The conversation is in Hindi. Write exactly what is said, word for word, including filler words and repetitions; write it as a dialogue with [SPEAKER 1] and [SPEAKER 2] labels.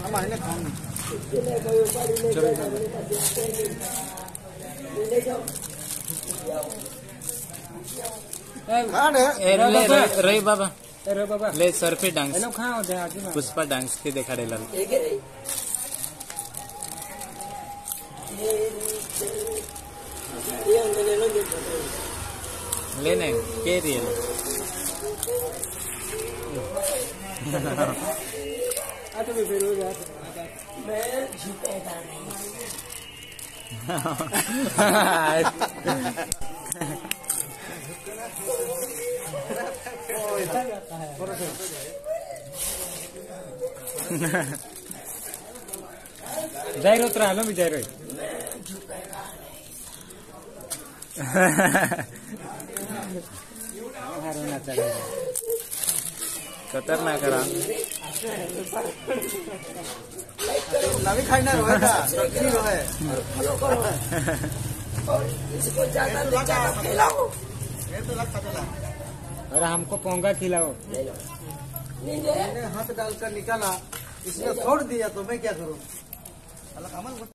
[SPEAKER 1] रही बाबा ले सरफी डांस पुष्पा डांस के देखा रे लाल लेने के रियल
[SPEAKER 2] मैं झुकेगा नहीं
[SPEAKER 1] जाए रो त्रा लो भी जाए रो खतरनाक रहा
[SPEAKER 2] नवी खाना रोएगा नहीं रोए फॉलो करो और इसको ज्यादा ज्यादा खिलाओ ये तो लग पता
[SPEAKER 1] और हमको पोंगा खिलाओ
[SPEAKER 2] मैंने हाथ डालकर निकाला इसने छोड़ दिया तो मैं क्या करूं